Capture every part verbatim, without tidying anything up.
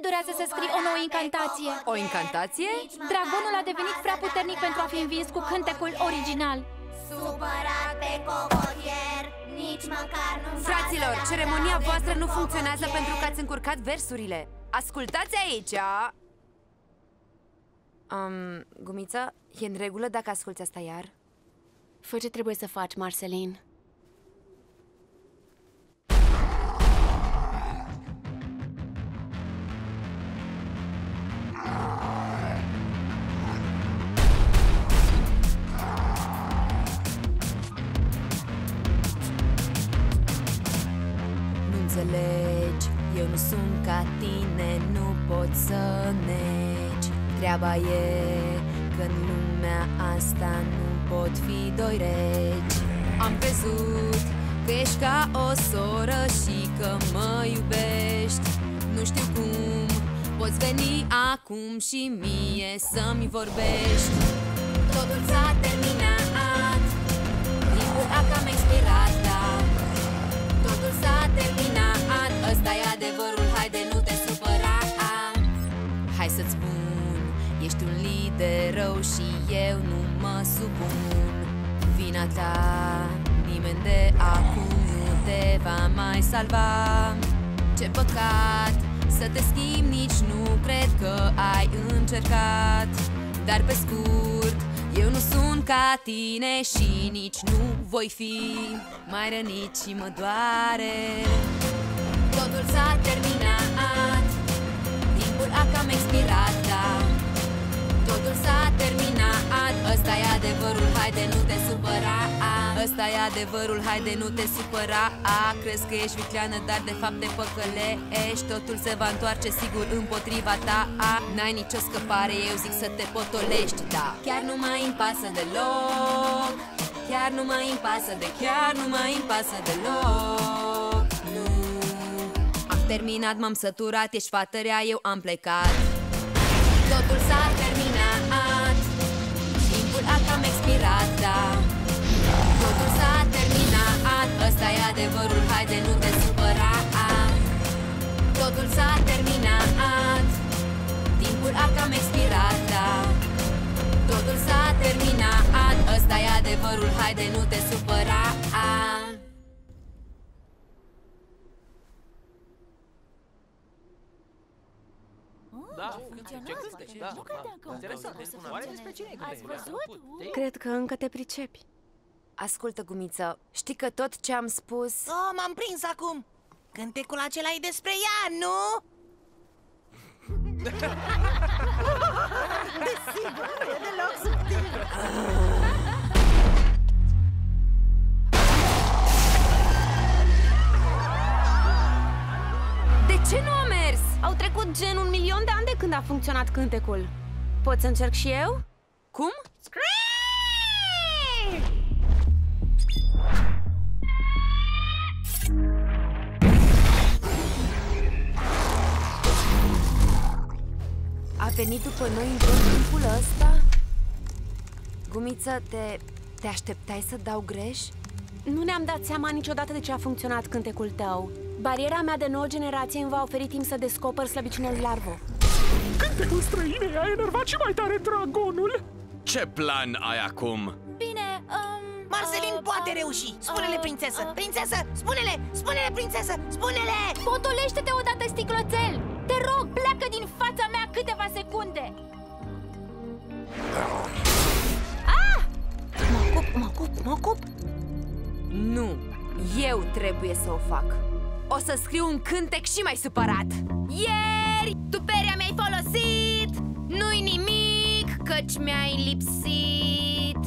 durează să scrii o nouă incantație. O incantație? Dragonul a devenit prea puternic pentru a fi învins cu cântecul original. Supărat pe cocotier, nici măcar nu-mi pasă. Fraților, ceremonia voastră nu funcționează pentru că ați încurcat versurile. Ascultați aici! Um, Gumiță, e în regulă dacă asculți asta iar? Fă ce trebuie să faci, Marceline. Nu înțelegi, eu nu sunt ca tine, nu pot să negi. Treaba e că în lumea asta nu pot fi doi regi. Am crezut că ești ca o soră și că mă iubești. Nu știu cum poți veni acum și mie să-mi vorbești. Totul s-a terminat, timpul a cam expirat, da. Totul s-a terminat, ăsta e adevărul, haide nu te supăra. Hai să-ți spun, ești un lider rău și eu nu mă supun. Vina ta, nimeni de acum nu te va mai salva. Ce păcat să te schimbi, nici nu cred că ai încercat. Dar pe scurt, eu nu sunt ca tine și nici nu voi fi. Mai rănit și mă doare. Totul s-a terminat, timpul a cam expirat, da. Totul s-a terminat, ăsta e adevărul, haide nu te supăra. Ăsta e adevărul, haide nu te supăra. Crezi că ești vicleană, dar de fapt te păcălești. Totul se va întoarce sigur împotriva ta. N-ai nicio scăpare, eu zic să te potolești, da. Chiar nu mai îmi pasă deloc. Chiar nu mai îmi pasă de, chiar nu mai îmi pasă deloc. Nu. Am terminat, m-am săturat, ești fată rea, eu am plecat. Totul s-a terminat, timpul a cam expirat, da. Totul s-a terminat, ăsta e adevărul, haide nu te supăra. Totul s-a terminat, timpul a cam expirat, da. Totul s-a terminat, ăsta e adevărul, haide nu te supăra. Da, nu credeam că interesant. Oare despre cine e? Ați văzut? Cred că încă te pricepi. Ascultă, Gumiță, știi că tot ce am spus... Oh, m-am prins acum! Cântecul acela e despre ea, nu? Desigur, nu e deloc subtil. De ce nu a mers? Au trecut gen un milion de ani de când a funcționat cântecul. Pot să încerc și eu? Cum? A venit după noi în tot timpul ăsta? Gumiță, te, te așteptai să dau greș? Nu ne-am dat seama niciodată de ce a funcționat cântecul tău. Bariera mea de nouă generație îmi va oferi timp să descoper slăbiciunea lui Larvo. Cântecul străinei a enervat și mai tare dragonul. Ce plan ai acum? Bine, um... Marceline uh, poate uh, reuși! Spune-le, uh, prințesă! uh, Prințesă! Spune-le! Spune-le, prințesă! Spune-le! Potolește-te odată, sticloțel! Te rog, pleacă din fața mea câteva secunde! Ah! Mă ocup, mă ocup, mă ocup! Nu, eu trebuie să o fac. O să scriu un cântec și mai supărat. Ieri, tuperia mi-ai folosit, nu-i nimic, căci mi-ai lipsit.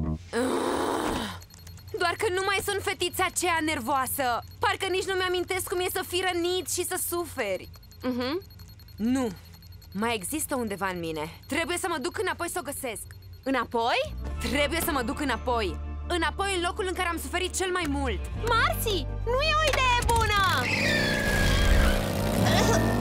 Doar că nu mai sunt fetița aceea nervoasă. Parcă nici nu mi-amintesc cum e să fii rănit și să suferi. Mhm. Nu, mai există undeva în mine. Trebuie să mă duc înapoi să o găsesc. Înapoi? Trebuie să mă duc înapoi. Înapoi în locul în care am suferit cel mai mult. Marcy, nu e o idee bună!